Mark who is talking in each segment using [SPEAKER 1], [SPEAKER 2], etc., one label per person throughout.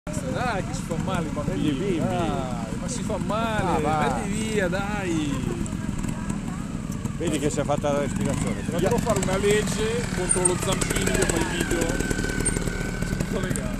[SPEAKER 1] Dai che si fa male i bambini, dai, ma si fa male, metti via, dai.
[SPEAKER 2] Vedi che si è fatta la respirazione.
[SPEAKER 1] Devo fare una legge contro lo zampini che fa i video su tutte le gare.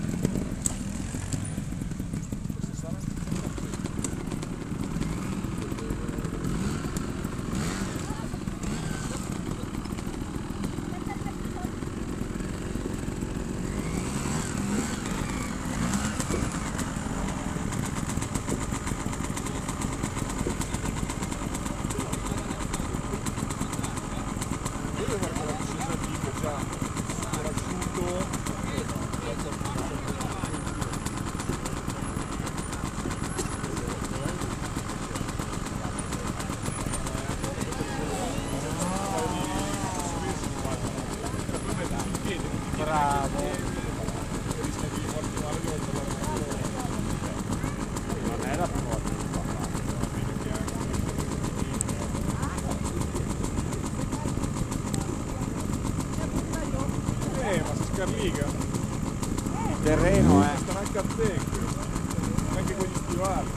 [SPEAKER 2] Bravo. Non è la prima volta che fa
[SPEAKER 1] Ma si scarliga.
[SPEAKER 2] il terreno,
[SPEAKER 1] Sta anche a te, anche con gli stivali.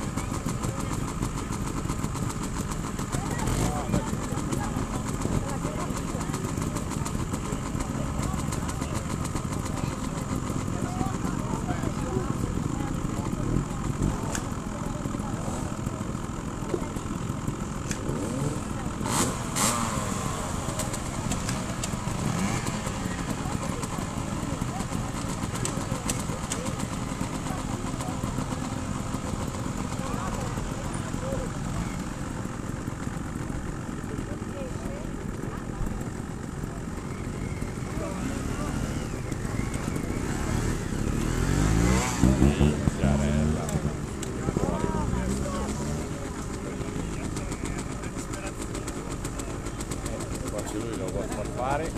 [SPEAKER 2] lui lo vuole far fare.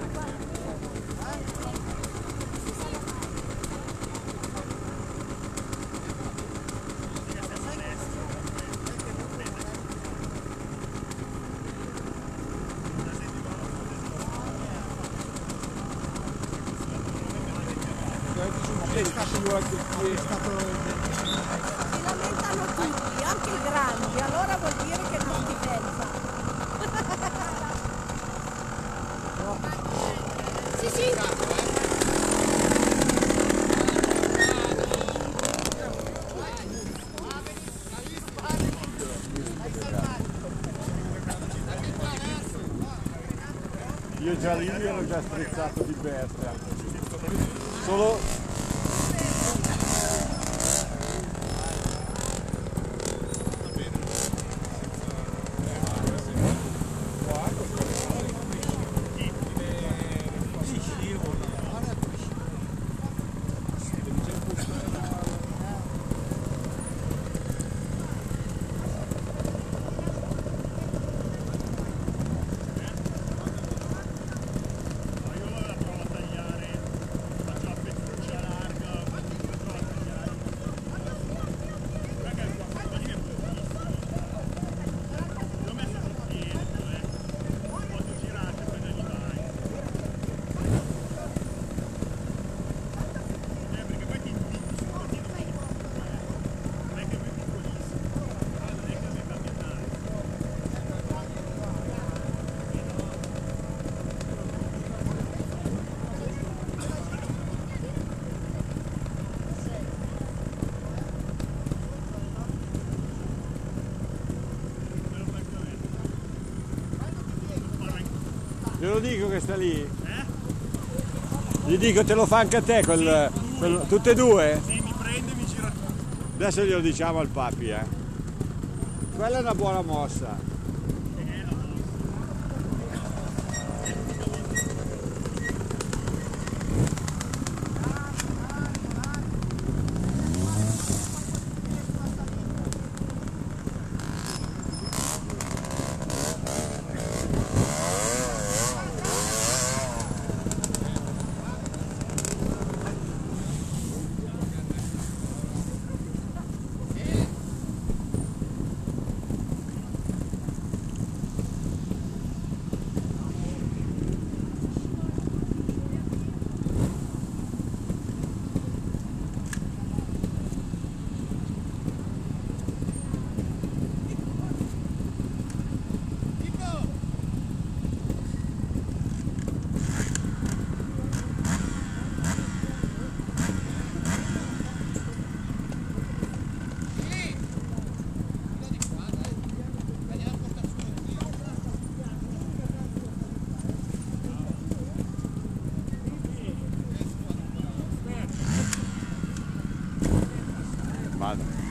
[SPEAKER 1] È stato...
[SPEAKER 3] Si lamentano tutti, anche i grandi, allora vuol dire che non difensa. Sì, sì.
[SPEAKER 2] Io già lì ero già sprizzato di bestia. Solo te lo dico che sta lì. Gli dico te lo fa anche a te tutte e due?
[SPEAKER 4] Sì, mi prende e mi gira tutto.
[SPEAKER 2] Adesso glielo diciamo al papi, Quella è una buona mossa. Esatto.